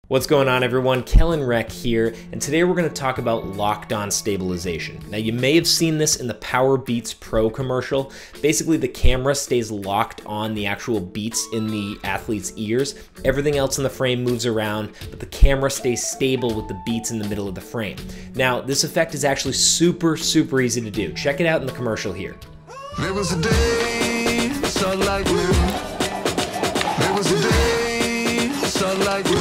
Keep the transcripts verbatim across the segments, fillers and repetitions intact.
What's going on, everyone? Kellen Reck here, and today we're going to talk about locked-on stabilization. Now, you may have seen this in the Power Beats Pro commercial. Basically, the camera stays locked on the actual beats in the athlete's ears. Everything else in the frame moves around, but the camera stays stable with the beats in the middle of the frame. Now, this effect is actually super, super easy to do. Check it out in the commercial here. There was a day, sun like blue. There was a day, sun like blue.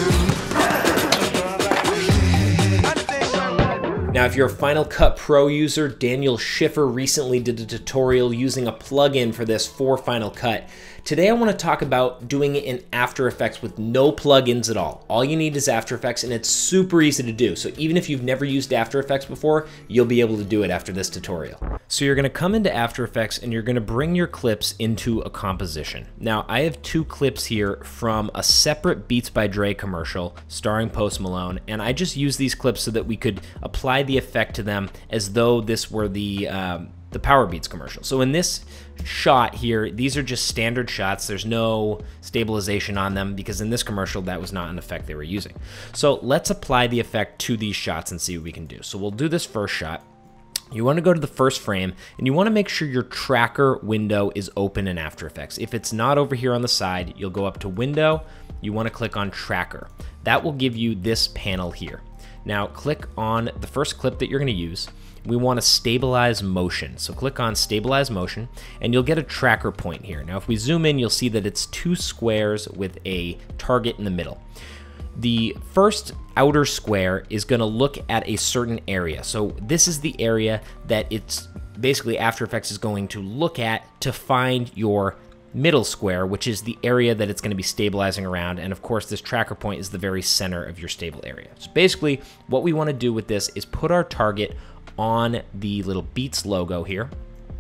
Now, if you're a Final Cut Pro user, Daniel Schiffer recently did a tutorial using a plugin for this for Final Cut. Today I want to talk about doing it in After Effects with no plugins at all. All you need is After Effects, and it's super easy to do. So even if you've never used After Effects before, you'll be able to do it after this tutorial. So you're going to come into After Effects and you're going to bring your clips into a composition. Now, I have two clips here from a separate Beats by Dre commercial starring Post Malone, and I just use these clips so that we could apply the effect to them as though this were the um, the Power Beats commercial. So in this shot here, these are just standard shots. There's no stabilization on them because in this commercial, that was not an effect they were using. So let's apply the effect to these shots and see what we can do. So we'll do this first shot. You want to go to the first frame and you want to make sure your tracker window is open in After Effects. If it's not over here on the side, you'll go up to Window. You want to click on Tracker. That will give you this panel here. Now click on the first clip that you're going to use. We want to stabilize motion. So click on Stabilize Motion and you'll get a tracker point here. Now if we zoom in, you'll see that it's two squares with a target in the middle. The first outer square is going to look at a certain area. So this is the area that it's basically After Effects is going to look at to find your middle square, which is the area that it's going to be stabilizing around. And of course, this tracker point is the very center of your stable area. So basically, what we want to do with this is put our target on the little Beats logo here.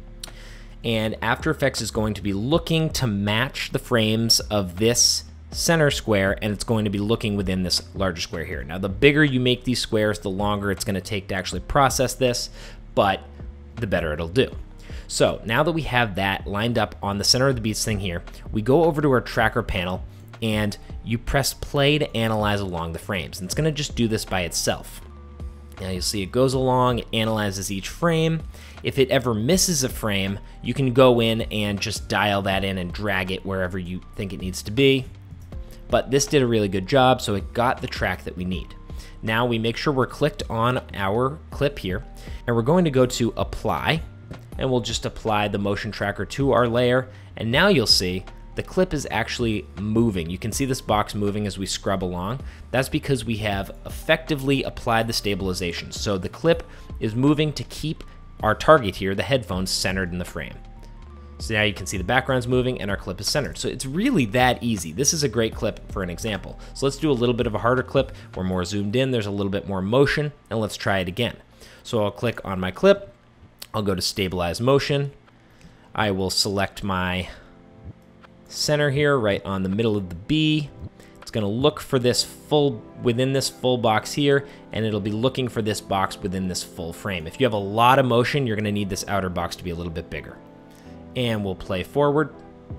And After Effects is going to be looking to match the frames of this center square, and it's going to be looking within this larger square here. Now, the bigger you make these squares, the longer it's going to take to actually process this, but the better it'll do. So now that we have that lined up on the center of the beats thing here, we go over to our tracker panel and you press play to analyze along the frames. And it's going to just do this by itself. Now you'll see it goes along, it analyzes each frame. If it ever misses a frame, you can go in and just dial that in and drag it wherever you think it needs to be. But this did a really good job, so it got the track that we need. Now we make sure we're clicked on our clip here, and we're going to go to Apply, and we'll just apply the motion tracker to our layer, and now you'll see the clip is actually moving. You can see this box moving as we scrub along. That's because we have effectively applied the stabilization. So the clip is moving to keep our target here, the headphones, centered in the frame. So now you can see the background's moving and our clip is centered. So it's really that easy. This is a great clip for an example. So let's do a little bit of a harder clip. We're more zoomed in, there's a little bit more motion, and let's try it again. So I'll click on my clip, I'll go to Stabilize Motion. I will select my center here, right on the middle of the B. It's gonna look for this full, within this full box here, and it'll be looking for this box within this full frame. If you have a lot of motion, you're gonna need this outer box to be a little bit bigger. And we'll play forward.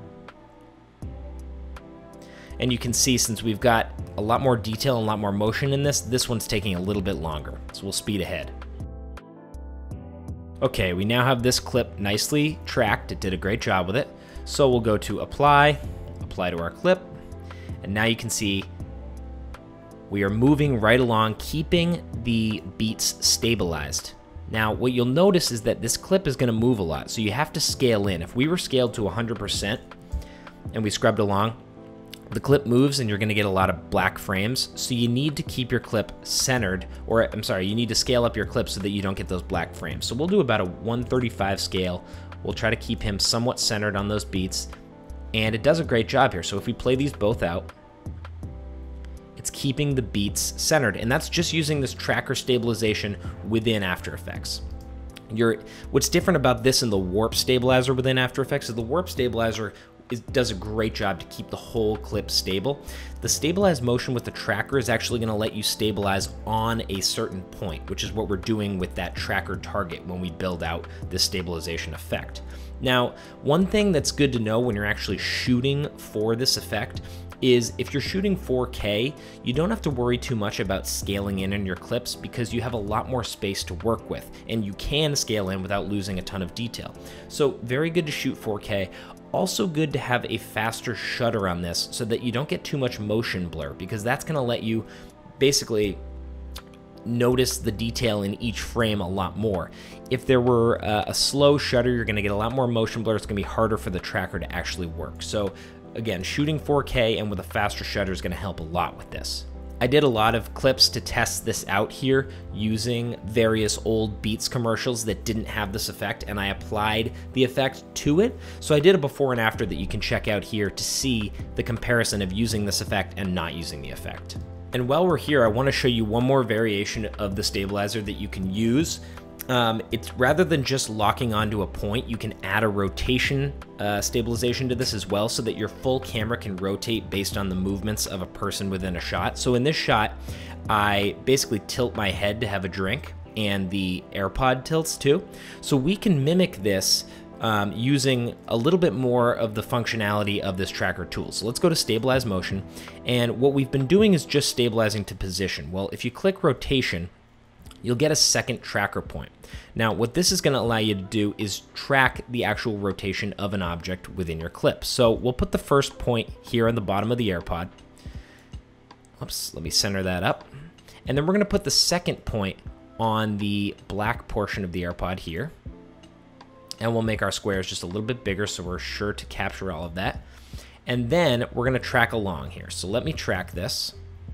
And you can see since we've got a lot more detail and a lot more motion in this, this one's taking a little bit longer. So we'll speed ahead. Okay, we now have this clip nicely tracked. It did a great job with it. So we'll go to Apply, Apply to our clip, and now you can see we are moving right along, keeping the beats stabilized. Now, what you'll notice is that this clip is going to move a lot, so you have to scale in. If we were scaled to one hundred percent and we scrubbed along, the clip moves and you're going to get a lot of black frames, so you need to keep your clip centered, or I'm sorry, you need to scale up your clip so that you don't get those black frames. So we'll do about a one thirty-five scale. We'll try to keep him somewhat centered on those beats, and it does a great job here. So if we play these both out, it's keeping the beats centered, and that's just using this tracker stabilization within After Effects. You're, what's different about this and the warp stabilizer within After Effects is the warp stabilizer is, does a great job to keep the whole clip stable. The stabilized motion with the tracker is actually going to let you stabilize on a certain point, which is what we're doing with that tracker target when we build out this stabilization effect. Now, one thing that's good to know when you're actually shooting for this effect is if you're shooting four K, you don't have to worry too much about scaling in in your clips because you have a lot more space to work with, and you can scale in without losing a ton of detail. So very good to shoot four K. Also good to have a faster shutter on this so that you don't get too much motion blur, because that's going to let you basically notice the detail in each frame a lot more. If there were a, a slow shutter, you're going to get a lot more motion blur. It's going to be harder for the tracker to actually work. So again, shooting four K and with a faster shutter is going to help a lot with this. I did a lot of clips to test this out here using various old Beats commercials that didn't have this effect, and I applied the effect to it. So I did a before and after that you can check out here to see the comparison of using this effect and not using the effect. And while we're here, I want to show you one more variation of the stabilizer that you can use. Um, it's rather than just locking onto a point, you can add a rotation uh, stabilization to this as well, so that your full camera can rotate based on the movements of a person within a shot. So in this shot, I basically tilt my head to have a drink, and the AirPod tilts too. So we can mimic this um, using a little bit more of the functionality of this tracker tool. So let's go to Stabilize Motion, and what we've been doing is just stabilizing to position. Well, if you click rotation, you'll get a second tracker point. Now, what this is going to allow you to do is track the actual rotation of an object within your clip. So we'll put the first point here on the bottom of the AirPod. Oops, let me center that up. And then we're going to put the second point on the black portion of the AirPod here. And we'll make our squares just a little bit bigger so we're sure to capture all of that. And then we're going to track along here. So let me track this.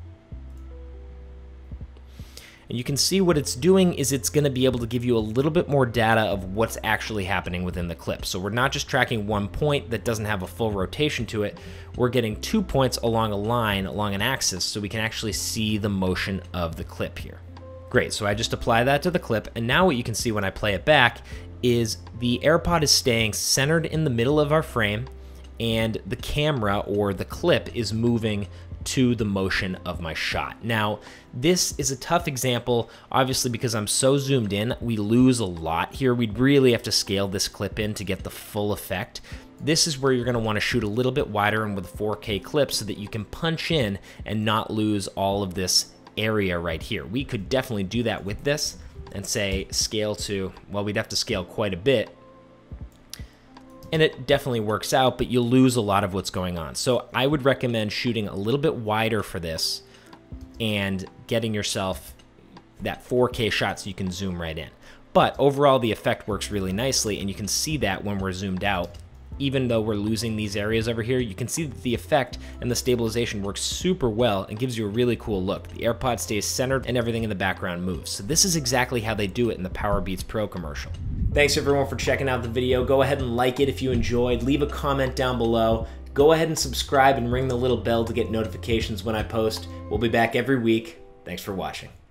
And you can see what it's doing is it's going to be able to give you a little bit more data of what's actually happening within the clip. So we're not just tracking one point that doesn't have a full rotation to it. We're getting two points along a line, along an axis, so we can actually see the motion of the clip here. Great, so I just apply that to the clip, and now what you can see when I play it back is the AirPod is staying centered in the middle of our frame, and the camera or the clip is moving to the motion of my shot. Now, this is a tough example, obviously, because I'm so zoomed in, we lose a lot here. We'd really have to scale this clip in to get the full effect. This is where you're going to want to shoot a little bit wider and with four K clips so that you can punch in and not lose all of this area right here. We could definitely do that with this and say scale to, well, we'd have to scale quite a bit. And it definitely works out, but you'll lose a lot of what's going on. So I would recommend shooting a little bit wider for this and getting yourself that four K shot so you can zoom right in. But overall, the effect works really nicely, and you can see that when we're zoomed out. Even though we're losing these areas over here, you can see that the effect and the stabilization works super well and gives you a really cool look. The AirPod stays centered and everything in the background moves. So this is exactly how they do it in the Powerbeats Pro commercial. Thanks everyone for checking out the video. Go ahead and like it if you enjoyed. Leave a comment down below. Go ahead and subscribe and ring the little bell to get notifications when I post. We'll be back every week. Thanks for watching.